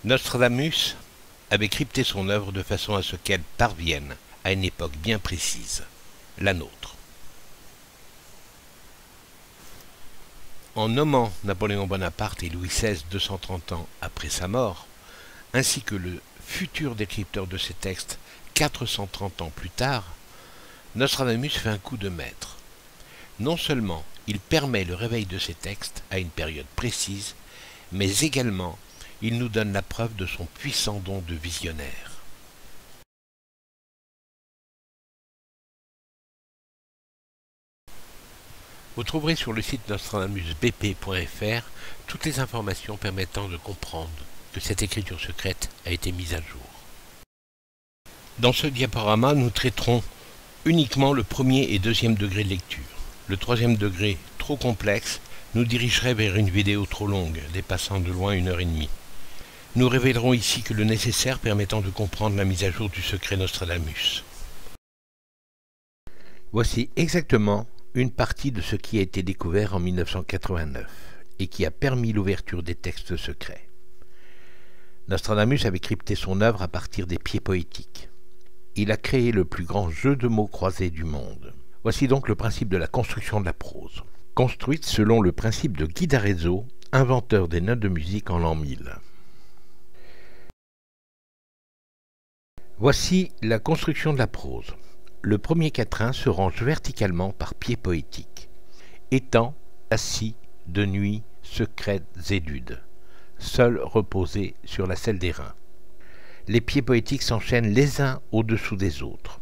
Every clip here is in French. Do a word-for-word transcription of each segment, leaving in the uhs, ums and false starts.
Nostradamus avait crypté son œuvre de façon à ce qu'elle parvienne à une époque bien précise, la nôtre. En nommant Napoléon Bonaparte et Louis seize deux cent trente ans après sa mort, ainsi que le futur décrypteur de ces textes quatre cent trente ans plus tard, Nostradamus fait un coup de maître. Non seulement il permet le réveil de ces textes à une période précise, mais également il nous donne la preuve de son puissant don de visionnaire. Vous trouverez sur le site nostradamus b p point f r toutes les informations permettant de comprendre que cette écriture secrète a été mise à jour. Dans ce diaporama, nous traiterons uniquement le premier et deuxième degré de lecture. Le troisième degré, trop complexe, nous dirigerait vers une vidéo trop longue, dépassant de loin une heure et demie. Nous révélerons ici que le nécessaire permettant de comprendre la mise à jour du secret Nostradamus. Voici exactement une partie de ce qui a été découvert en mille neuf cent quatre-vingt-neuf et qui a permis l'ouverture des textes secrets. Nostradamus avait crypté son œuvre à partir des pieds poétiques. Il a créé le plus grand jeu de mots croisés du monde. Voici donc le principe de la construction de la prose, construite selon le principe de Guy d'Arezzo, inventeur des notes de musique en l'an mille. Voici la construction de la prose. Le premier quatrain se range verticalement par pieds poétiques. Étant, assis, de nuit, secrètes et dudes. Seul reposé sur la selle des reins. Les pieds poétiques s'enchaînent les uns au-dessous des autres.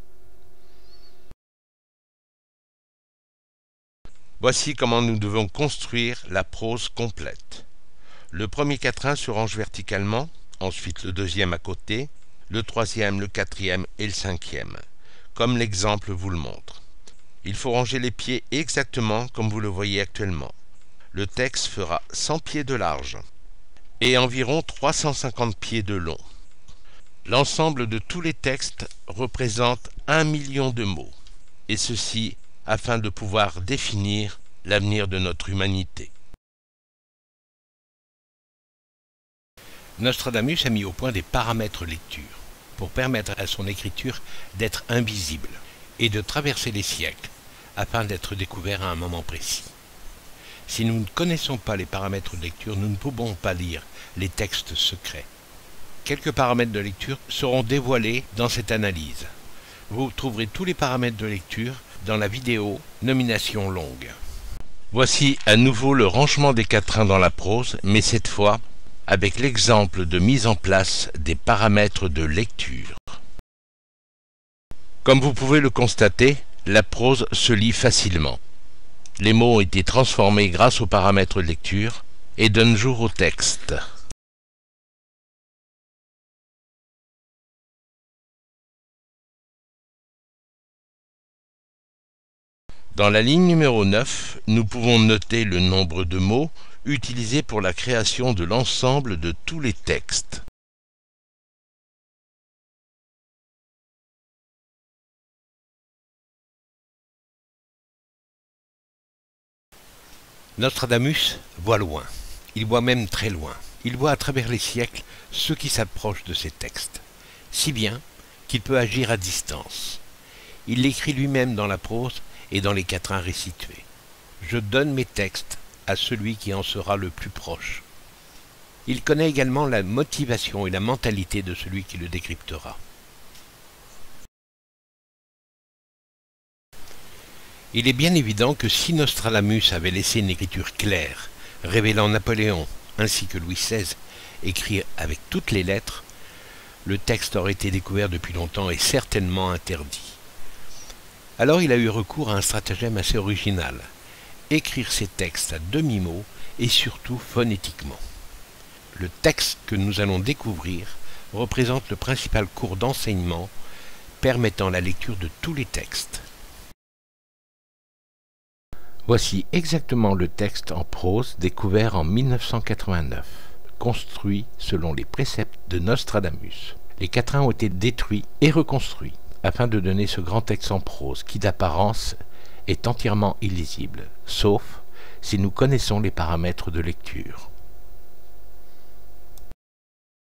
Voici comment nous devons construire la prose complète. Le premier quatrain se range verticalement, ensuite le deuxième à côté, le troisième, le quatrième et le cinquième, comme l'exemple vous le montre. Il faut ranger les pieds exactement comme vous le voyez actuellement. Le texte fera cent pieds de large et environ trois cent cinquante pieds de long. L'ensemble de tous les textes représente un million de mots, et ceci afin de pouvoir définir l'avenir de notre humanité. Nostradamus a mis au point des paramètres lecture pour permettre à son écriture d'être invisible et de traverser les siècles afin d'être découvert à un moment précis. Si nous ne connaissons pas les paramètres de lecture, nous ne pouvons pas lire les textes secrets. Quelques paramètres de lecture seront dévoilés dans cette analyse. Vous trouverez tous les paramètres de lecture dans la vidéo Nomination longue. Voici à nouveau le rangement des quatrains dans la prose, mais cette fois avec l'exemple de mise en place des paramètres de lecture. Comme vous pouvez le constater, la prose se lit facilement. Les mots ont été transformés grâce aux paramètres de lecture et donnent jour au texte. Dans la ligne numéro neuf, nous pouvons noter le nombre de mots utilisés pour la création de l'ensemble de tous les textes. Nostradamus voit loin, il voit même très loin. Il voit à travers les siècles ceux qui s'approchent de ces textes, si bien qu'il peut agir à distance. Il l'écrit lui-même dans la prose et dans les quatrains restitués. Je donne mes textes à celui qui en sera le plus proche. Il connaît également la motivation et la mentalité de celui qui le décryptera. Il est bien évident que si Nostradamus avait laissé une écriture claire, révélant Napoléon ainsi que Louis seize, écrit avec toutes les lettres, le texte aurait été découvert depuis longtemps et certainement interdit. Alors il a eu recours à un stratagème assez original, écrire ses textes à demi-mot et surtout phonétiquement. Le texte que nous allons découvrir représente le principal cours d'enseignement permettant la lecture de tous les textes. Voici exactement le texte en prose découvert en mille neuf cent quatre-vingt-neuf, construit selon les préceptes de Nostradamus. Les quatrains ont été détruits et reconstruits afin de donner ce grand texte en prose qui d'apparence est entièrement illisible, sauf si nous connaissons les paramètres de lecture.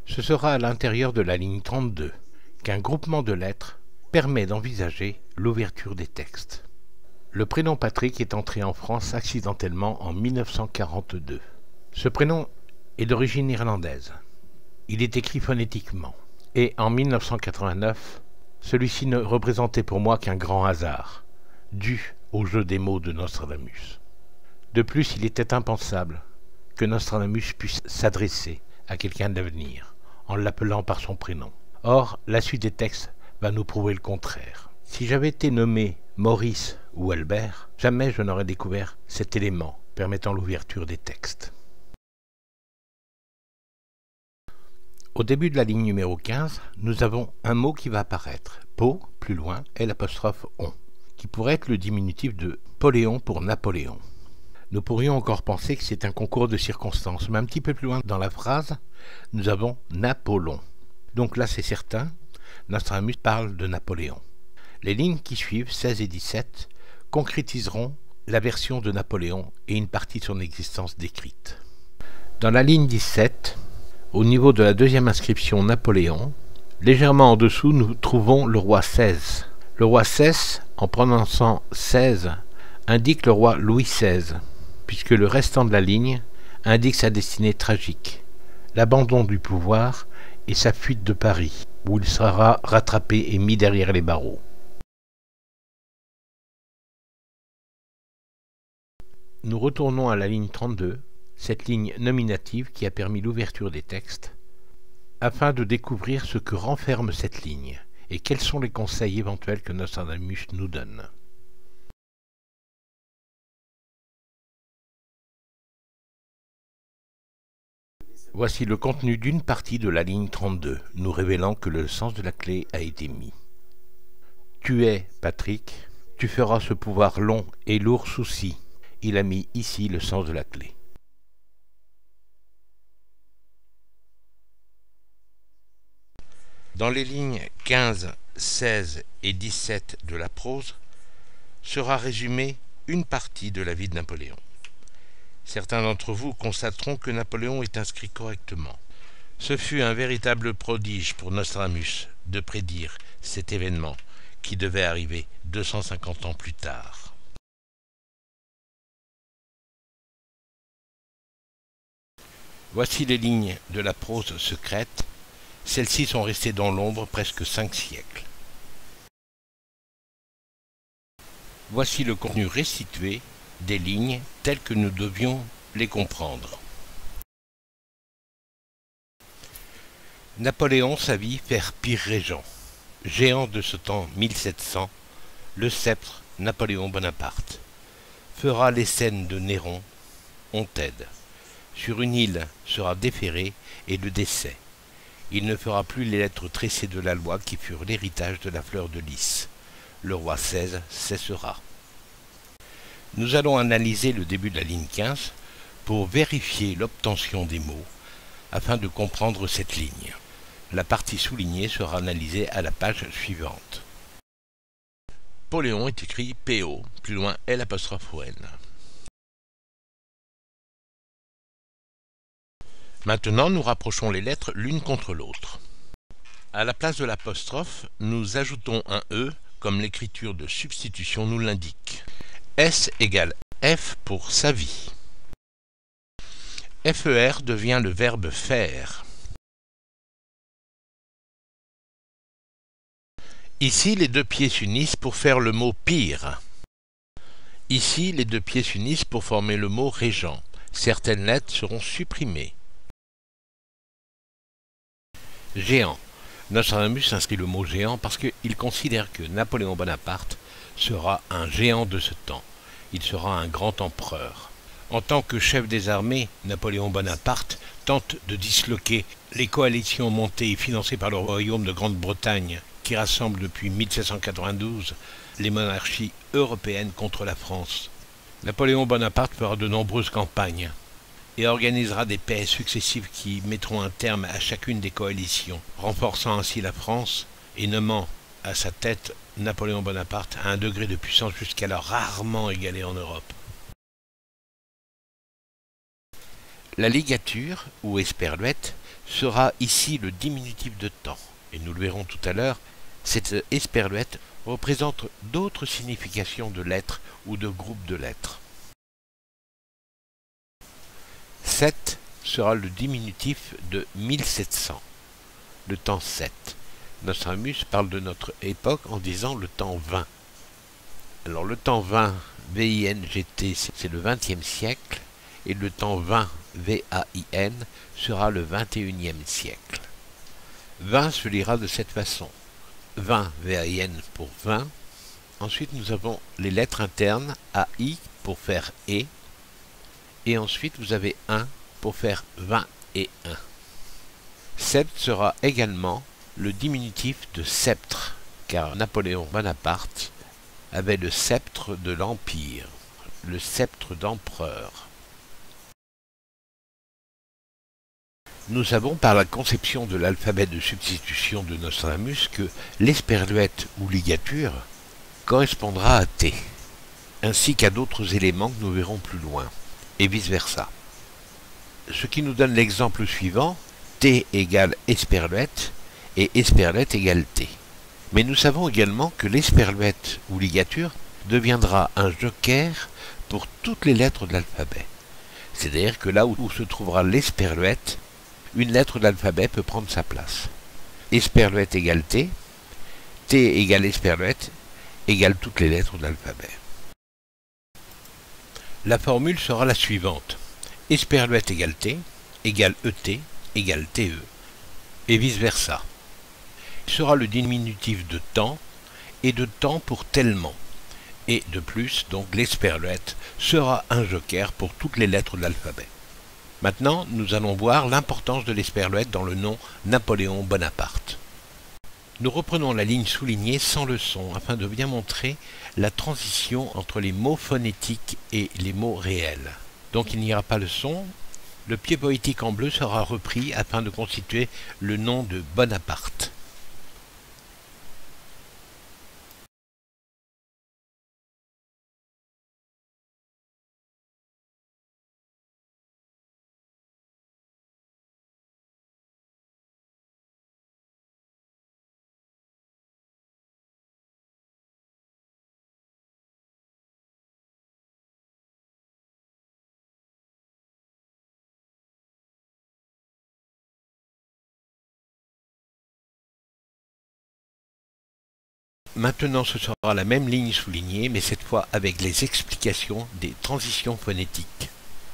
Ce sera à l'intérieur de la ligne trente-deux qu'un groupement de lettres permet d'envisager l'ouverture des textes. Le prénom Patrick est entré en France accidentellement en mille neuf cent quarante-deux. Ce prénom est d'origine irlandaise. Il est écrit phonétiquement. Et en mille neuf cent quatre-vingt-neuf, celui-ci ne représentait pour moi qu'un grand hasard, dû au jeu des mots de Nostradamus. De plus, il était impensable que Nostradamus puisse s'adresser à quelqu'un de l'avenir, en l'appelant par son prénom. Or, la suite des textes va nous prouver le contraire. Si j'avais été nommé Maurice ou Albert, jamais je n'aurais découvert cet élément permettant l'ouverture des textes. Au début de la ligne numéro quinze, nous avons un mot qui va apparaître, Po, plus loin, et l'apostrophe on, qui pourrait être le diminutif de Poléon pour Napoléon. Nous pourrions encore penser que c'est un concours de circonstances, mais un petit peu plus loin dans la phrase, nous avons Napoléon. Donc là, c'est certain, Nostradamus parle de Napoléon. Les lignes qui suivent, seize et dix-sept, concrétiseront la version de Napoléon et une partie de son existence décrite. Dans la ligne dix-sept, au niveau de la deuxième inscription Napoléon, légèrement en dessous, nous trouvons le roi seize. Le roi seize, en prononçant seize, indique le roi Louis seize, puisque le restant de la ligne indique sa destinée tragique, l'abandon du pouvoir et sa fuite de Paris, où il sera rattrapé et mis derrière les barreaux. Nous retournons à la ligne trente-deux, cette ligne nominative qui a permis l'ouverture des textes, afin de découvrir ce que renferme cette ligne et quels sont les conseils éventuels que Nostradamus nous donne. Voici le contenu d'une partie de la ligne trente-deux, nous révélant que le sens de la clé a été mis. Tu es, Patrick, tu feras ce pouvoir long et lourd souci. Il a mis ici le sens de la clé. Dans les lignes quinze, seize et dix-sept de la prose sera résumée une partie de la vie de Napoléon. Certains d'entre vous constateront que Napoléon est inscrit correctement. Ce fut un véritable prodige pour Nostradamus de prédire cet événement qui devait arriver deux cent cinquante ans plus tard. Voici les lignes de la prose secrète. Celles-ci sont restées dans l'ombre presque cinq siècles. Voici le contenu restitué des lignes telles que nous devions les comprendre. Napoléon savit faire pire régent. Géant de ce temps mille sept cents, le sceptre Napoléon Bonaparte fera les scènes de Néron, on t'aide. Sur une île sera déféré et le décès. Il ne fera plus les lettres tressées de la loi qui furent l'héritage de la fleur de lys. Le roi seize cessera. Nous allons analyser le début de la ligne quinze pour vérifier l'obtention des mots afin de comprendre cette ligne. La partie soulignée sera analysée à la page suivante. Poléon est écrit P O, plus loin L apostrophe O N. Maintenant, nous rapprochons les lettres l'une contre l'autre. À la place de l'apostrophe, nous ajoutons un E comme l'écriture de substitution nous l'indique. S égale F pour sa vie. F E R devient le verbe faire. Ici, les deux pieds s'unissent pour faire le mot pire. Ici, les deux pieds s'unissent pour former le mot régent. Certaines lettres seront supprimées. Géant. Nostradamus inscrit le mot géant parce qu'il considère que Napoléon Bonaparte sera un géant de ce temps. Il sera un grand empereur. En tant que chef des armées, Napoléon Bonaparte tente de disloquer les coalitions montées et financées par le royaume de Grande-Bretagne qui rassemble depuis mille sept cent quatre-vingt-douze les monarchies européennes contre la France. Napoléon Bonaparte fera de nombreuses campagnes et organisera des paix successives qui mettront un terme à chacune des coalitions, renforçant ainsi la France et nommant à sa tête Napoléon Bonaparte à un degré de puissance jusqu'alors rarement égalé en Europe. La ligature, ou esperluette, sera ici le diminutif de temps. Et nous le verrons tout à l'heure, cette esperluette représente d'autres significations de lettres ou de groupes de lettres. sept sera le diminutif de mille sept cents, le temps sept. Nostradamus parle de notre époque en disant le temps vingt. Alors le temps vingt, V I N G T, c'est le vingtième siècle, et le temps vingt, V A I N, sera le vingt et unième siècle. vingt se lira de cette façon. vingt, V A I N pour vingt. Ensuite, nous avons les lettres internes, A I pour faire E. Et ensuite, vous avez un pour faire vingt et un. sept sera également le diminutif de sceptre, car Napoléon Bonaparte avait le sceptre de l'Empire, le sceptre d'empereur. Nous savons par la conception de l'alphabet de substitution de Nostradamus que l'esperluette ou ligature correspondra à T, ainsi qu'à d'autres éléments que nous verrons plus loin, et vice-versa. Ce qui nous donne l'exemple suivant, T égale esperluette, et esperluette égale T. Mais nous savons également que l'esperluette ou ligature deviendra un joker pour toutes les lettres de l'alphabet. C'est-à-dire que là où se trouvera l'esperluette, une lettre de l'alphabet peut prendre sa place. Esperluette égale T, T égale esperluette, égale toutes les lettres de l'alphabet. La formule sera la suivante. Esperluette égale T, égale E T, égale T E, et vice-versa. Sera le diminutif de temps, et de temps pour tellement. Et de plus, donc l'esperluette sera un joker pour toutes les lettres de l'alphabet. Maintenant, nous allons voir l'importance de l'esperluette dans le nom Napoléon Bonaparte. Nous reprenons la ligne soulignée sans le son, afin de bien montrer la transition entre les mots phonétiques et les mots réels. Donc il n'y aura pas le son. Le pied poétique en bleu sera repris afin de constituer le nom de Bonaparte. Maintenant, ce sera la même ligne soulignée, mais cette fois avec les explications des transitions phonétiques.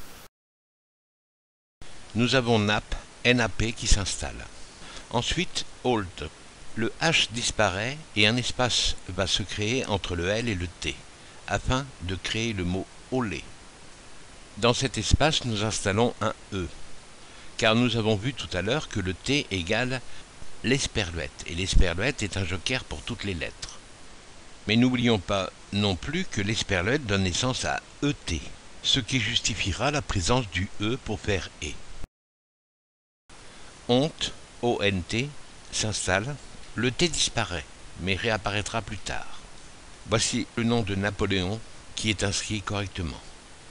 Nous avons N A P, N A P qui s'installe. Ensuite, Halt. Le H disparaît et un espace va se créer entre le L et le T, afin de créer le mot olé. Dans cet espace, nous installons un E, car nous avons vu tout à l'heure que le T égale l'esperluette, et l'esperluette est un joker pour toutes les lettres. Mais n'oublions pas non plus que l'esperluette donne naissance à E T, ce qui justifiera la présence du E pour faire E. Honte, O N T, s'installe, le T disparaît, mais réapparaîtra plus tard. Voici le nom de Napoléon qui est inscrit correctement.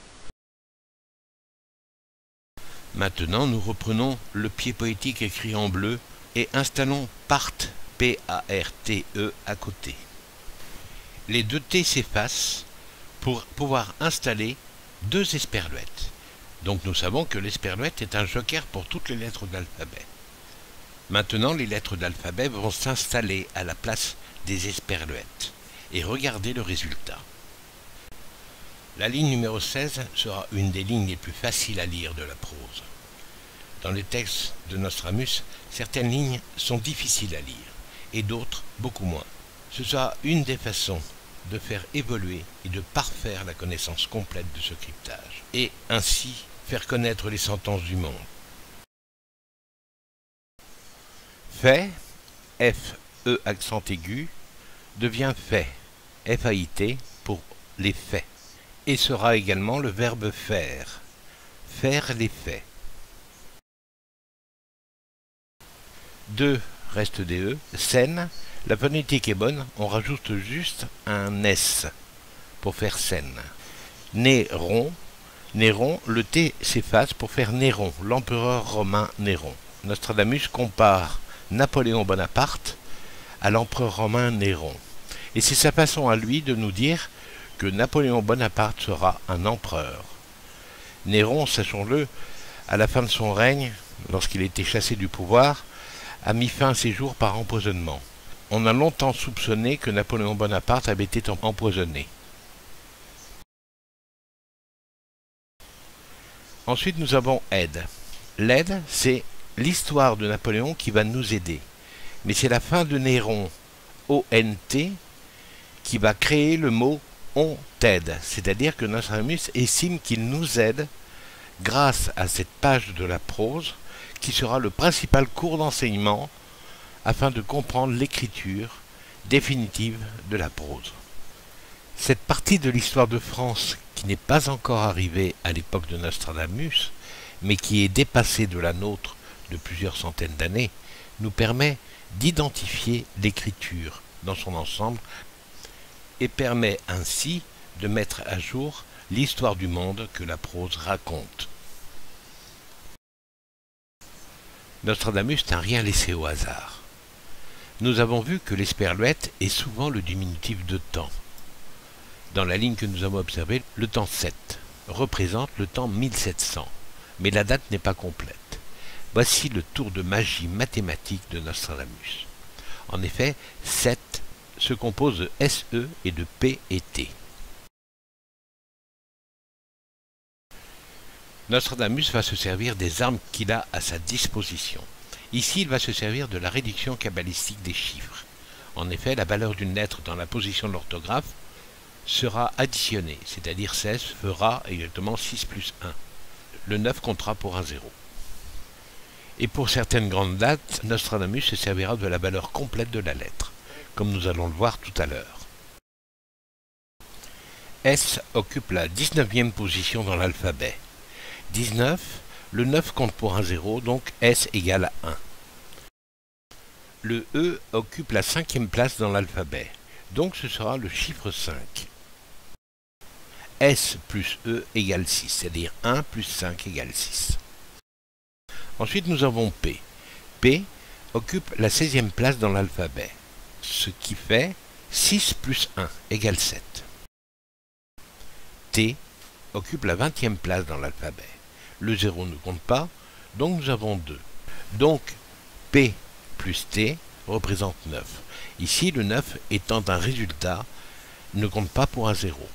Maintenant, nous reprenons le pied poétique écrit en bleu et installons Parte, P A R T E, à côté. Les deux T s'effacent pour pouvoir installer deux esperluettes. Donc nous savons que l'esperluette est un joker pour toutes les lettres de l'alphabet. Maintenant, les lettres de l'alphabet vont s'installer à la place des esperluettes. Et regardez le résultat. La ligne numéro seize sera une des lignes les plus faciles à lire de la prose. Dans les textes de Nostradamus, certaines lignes sont difficiles à lire, et d'autres beaucoup moins. Ce sera une des façons de faire évoluer et de parfaire la connaissance complète de ce cryptage, et ainsi faire connaître les sentences du monde. Fait, F E accent aigu, devient fait, F A I T, pour les faits, et sera également le verbe faire, faire les faits. deux reste des E, scène, la phonétique est bonne, on rajoute juste un S pour faire scène. Nez rond, Néron, le T s'efface pour faire Néron, l'empereur romain Néron. Nostradamus compare Napoléon Bonaparte à l'empereur romain Néron. Et c'est sa façon à lui de nous dire que Napoléon Bonaparte sera un empereur. Néron, sachons-le, à la fin de son règne, lorsqu'il a été chassé du pouvoir, a mis fin à ses jours par empoisonnement. On a longtemps soupçonné que Napoléon Bonaparte avait été empoisonné. Ensuite, nous avons aide. L'aide, c'est l'histoire de Napoléon qui va nous aider. Mais c'est la fin de Néron, O N T, qui va créer le mot on t'aide. C'est-à-dire que Nostradamus estime qu'il nous aide grâce à cette page de la prose qui sera le principal cours d'enseignement afin de comprendre l'écriture définitive de la prose. Cette partie de l'histoire de France qui n'est pas encore arrivée à l'époque de Nostradamus, mais qui est dépassée de la nôtre de plusieurs centaines d'années, nous permet d'identifier l'écriture dans son ensemble et permet ainsi de mettre à jour l'histoire du monde que la prose raconte. Nostradamus n'a rien laissé au hasard. Nous avons vu que l'esperluette est souvent le diminutif de temps. Dans la ligne que nous avons observée, le temps sept représente le temps mille sept cents, mais la date n'est pas complète. Voici le tour de magie mathématique de Nostradamus. En effet, sept se compose de S E et de P et T. Nostradamus va se servir des armes qu'il a à sa disposition. Ici, il va se servir de la réduction cabalistique des chiffres. En effet, la valeur d'une lettre dans la position de l'orthographe sera additionnée, c'est-à-dire seize fera exactement six plus un. Le neuf comptera pour un zéro. Et pour certaines grandes dates, Nostradamus se servira de la valeur complète de la lettre, comme nous allons le voir tout à l'heure. S occupe la dix-neuvième position dans l'alphabet. dix-neuf, le neuf compte pour un zéro, donc S égale un. Le E occupe la cinquième place dans l'alphabet, donc ce sera le chiffre cinq. S plus E égale six, c'est-à-dire un plus cinq égale six. Ensuite, nous avons P. P occupe la seizième place dans l'alphabet, ce qui fait six plus un égale sept. T occupe la vingtième place dans l'alphabet. Le zéro ne compte pas, donc nous avons deux. Donc, P plus T représente neuf. Ici, le neuf étant un résultat, ne compte pas pour un zéro.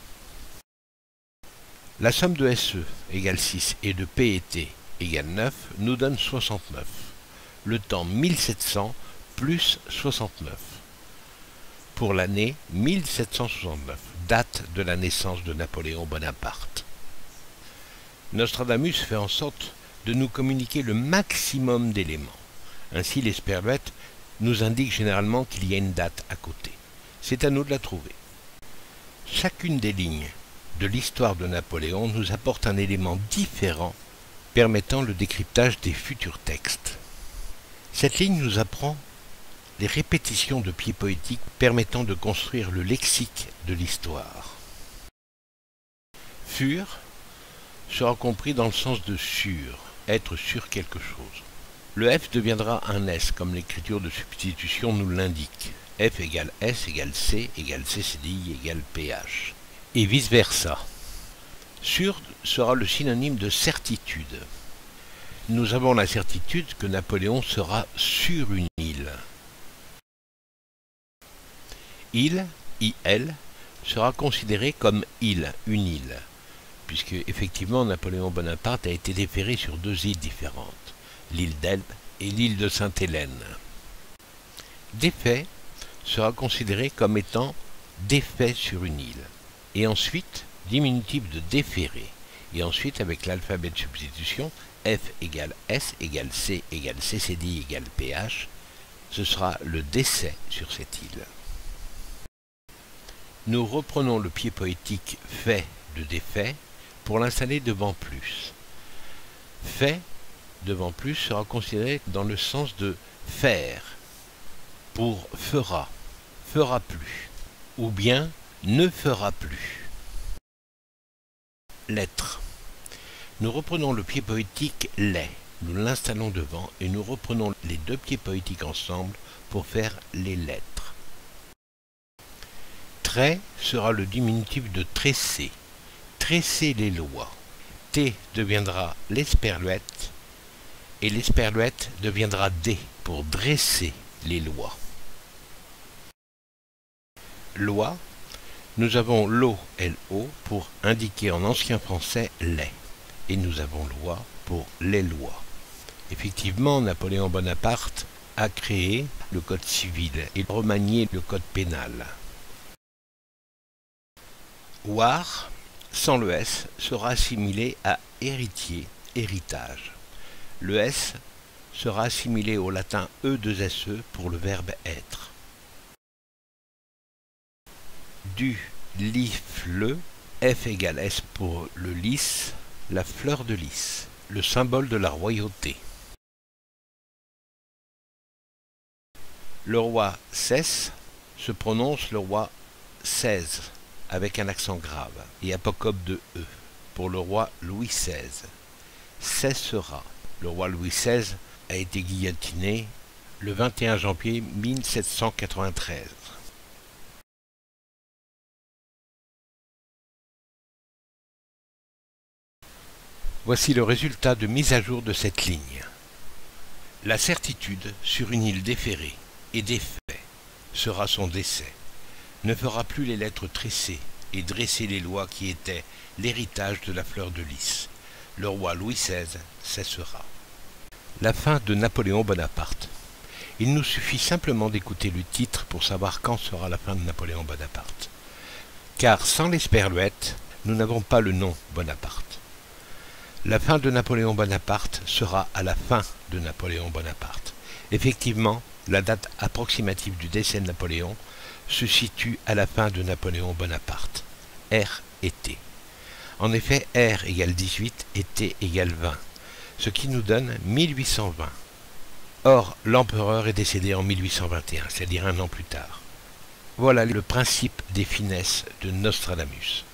La somme de S E égale six et de P et T égale neuf nous donne soixante-neuf. Le temps mille sept cents plus soixante-neuf. Pour l'année mille sept cent soixante-neuf, date de la naissance de Napoléon Bonaparte. Nostradamus fait en sorte de nous communiquer le maximum d'éléments. Ainsi, l'esperluette nous indique généralement qu'il y a une date à côté. C'est à nous de la trouver. Chacune des lignes de l'histoire de Napoléon nous apporte un élément différent permettant le décryptage des futurs textes. Cette ligne nous apprend les répétitions de pieds poétiques permettant de construire le lexique de l'histoire. Fur sera compris dans le sens de sûr, être sur quelque chose. Le F deviendra un S, comme l'écriture de substitution nous l'indique. F égale S égale C égale C C D I égale P H. Et vice-versa. Sûr sera le synonyme de certitude. Nous avons la certitude que Napoléon sera sur une île. Île, I L, sera considéré comme île, une île, puisque effectivement Napoléon Bonaparte a été déféré sur deux îles différentes, l'île d'Elbe et l'île de Sainte-Hélène. Défait sera considéré comme étant défait sur une île, et ensuite diminutif de déférer, et ensuite avec l'alphabet de substitution, F égale S égale C égale C C D I égale P H, ce sera le décès sur cette île. Nous reprenons le pied poétique fait de défait pour l'installer devant plus. Fait devant plus sera considéré dans le sens de faire, pour fera, fera plus, ou bien ne fera plus. Lettre. Nous reprenons le pied poétique « les ». Nous l'installons devant et nous reprenons les deux pieds poétiques ensemble pour faire les lettres. Trait sera le diminutif de tresser. Tresser les lois. T deviendra l'esperluette et l'esperluette deviendra D pour dresser les lois. Loi, nous avons l'O, L O pour indiquer en ancien français les, et nous avons loi pour les lois. Effectivement, Napoléon Bonaparte a créé le code civil et remanié le code pénal. Oire, sans le S, sera assimilé à héritier, héritage. Le S sera assimilé au latin E deux S E pour le verbe être. Du, li, fleu, F égale S pour le lys, la fleur de lys, le symbole de la royauté. Le roi cesse se prononce le roi seize avec un accent grave et apocope de E pour le roi Louis seize. Cessera. Le roi Louis seize a été guillotiné le vingt et un janvier mille sept cent quatre-vingt-treize. Voici le résultat de mise à jour de cette ligne. La certitude sur une île déférée et défait sera son décès, ne fera plus les lettres tressées et dresser les lois qui étaient l'héritage de la fleur de lys. Le roi Louis seize cessera. La fin de Napoléon Bonaparte. Il nous suffit simplement d'écouter le titre pour savoir quand sera la fin de Napoléon Bonaparte. Car sans l'esperluette, nous n'avons pas le nom Bonaparte. La fin de Napoléon Bonaparte sera à la fin de Napoléon Bonaparte. Effectivement, la date approximative du décès de Napoléon se situe à la fin de Napoléon Bonaparte. R et T. En effet, R égale dix-huit et T égale vingt, ce qui nous donne mille huit cent vingt. Or, l'empereur est décédé en mille huit cent vingt et un, c'est-à-dire un an plus tard. Voilà le principe des finesses de Nostradamus.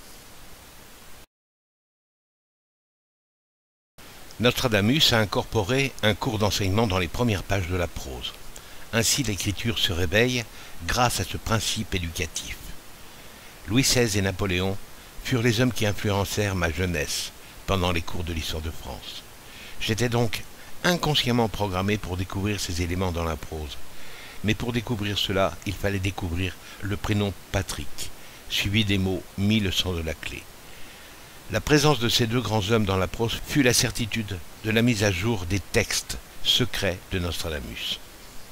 Nostradamus a incorporé un cours d'enseignement dans les premières pages de la prose. Ainsi, l'écriture se réveille grâce à ce principe éducatif. Louis seize et Napoléon furent les hommes qui influencèrent ma jeunesse pendant les cours de l'histoire de France. J'étais donc inconsciemment programmé pour découvrir ces éléments dans la prose. Mais pour découvrir cela, il fallait découvrir le prénom Patrick, suivi des mots mis le sang de la clé. La présence de ces deux grands hommes dans la prose fut la certitude de la mise à jour des textes secrets de Nostradamus.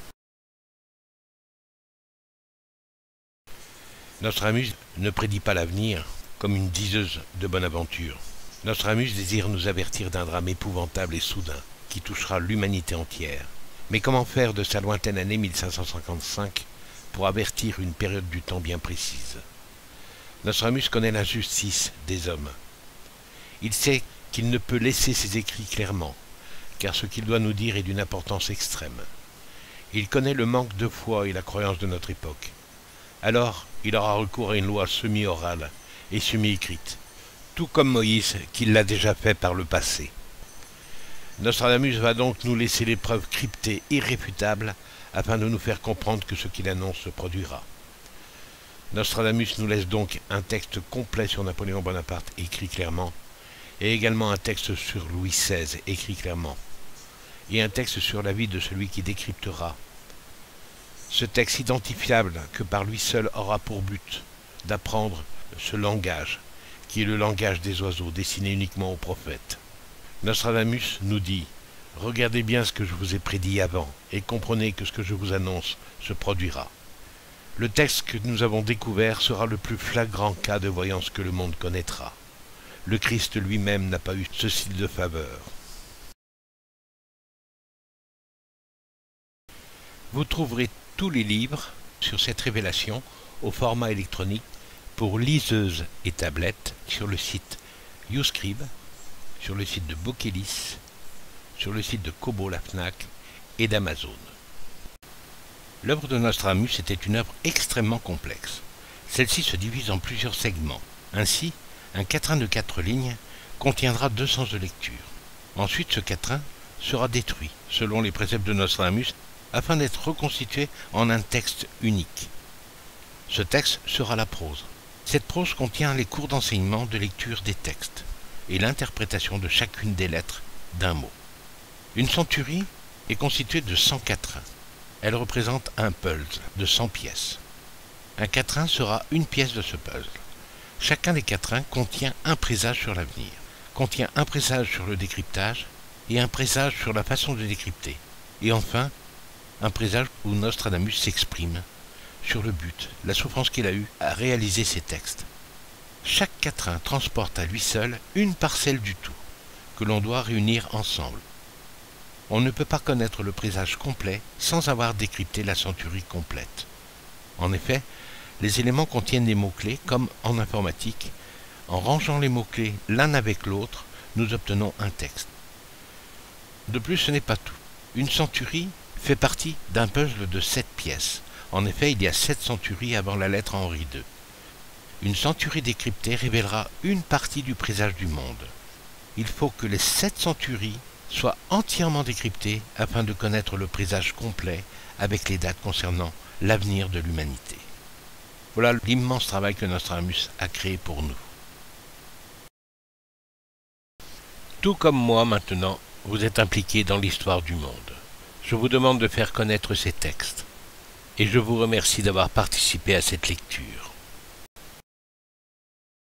Nostradamus ne prédit pas l'avenir comme une diseuse de bonne aventure. Nostradamus désire nous avertir d'un drame épouvantable et soudain qui touchera l'humanité entière. Mais comment faire de sa lointaine année mille cinq cent cinquante-cinq pour avertir une période du temps bien précise? Nostradamus connaît l'injustice des hommes. Il sait qu'il ne peut laisser ses écrits clairement, car ce qu'il doit nous dire est d'une importance extrême. Il connaît le manque de foi et la croyance de notre époque. Alors, il aura recours à une loi semi-orale et semi-écrite, tout comme Moïse, qui l'a déjà fait par le passé. Nostradamus va donc nous laisser les preuves cryptées irréfutables afin de nous faire comprendre que ce qu'il annonce se produira. Nostradamus nous laisse donc un texte complet sur Napoléon Bonaparte écrit clairement, et également un texte sur Louis seize écrit clairement, et un texte sur la vie de celui qui décryptera. Ce texte identifiable que par lui seul aura pour but d'apprendre ce langage, qui est le langage des oiseaux destiné uniquement aux prophètes. Nostradamus nous dit « Regardez bien ce que je vous ai prédit avant, et comprenez que ce que je vous annonce se produira. » Le texte que nous avons découvert sera le plus flagrant cas de voyance que le monde connaîtra. Le Christ lui-même n'a pas eu ce style de faveur. Vous trouverez tous les livres sur cette révélation au format électronique pour liseuses et tablettes sur le site YouScribe, sur le site de Bookelis, sur le site de Kobo la Fnac et d'Amazon. L'œuvre de Nostradamus était une œuvre extrêmement complexe. Celle-ci se divise en plusieurs segments. Ainsi, un quatrain de quatre lignes contiendra deux sens de lecture. Ensuite, ce quatrain sera détruit, selon les préceptes de Nostradamus, afin d'être reconstitué en un texte unique. Ce texte sera la prose. Cette prose contient les cours d'enseignement de lecture des textes et l'interprétation de chacune des lettres d'un mot. Une centurie est constituée de cent quatrains. Elle représente un puzzle de cent pièces. Un quatrain sera une pièce de ce puzzle. Chacun des quatrains contient un présage sur l'avenir, contient un présage sur le décryptage et un présage sur la façon de décrypter. Et enfin, un présage où Nostradamus s'exprime sur le but, la souffrance qu'il a eue à réaliser ces textes. Chaque quatrain transporte à lui seul une parcelle du tout, que l'on doit réunir ensemble. On ne peut pas connaître le présage complet sans avoir décrypté la centurie complète. En effet, les éléments contiennent des mots-clés, comme en informatique. En rangeant les mots-clés l'un avec l'autre, nous obtenons un texte. De plus, ce n'est pas tout. Une centurie fait partie d'un puzzle de sept pièces. En effet, il y a sept centuries avant la lettre Henri deux. Une centurie décryptée révélera une partie du présage du monde. Il faut que les sept centuries soient entièrement décryptées afin de connaître le présage complet avec les dates concernant l'avenir de l'humanité. Voilà l'immense travail que Nostradamus a créé pour nous. Tout comme moi maintenant, vous êtes impliqués dans l'histoire du monde. Je vous demande de faire connaître ces textes. Et je vous remercie d'avoir participé à cette lecture.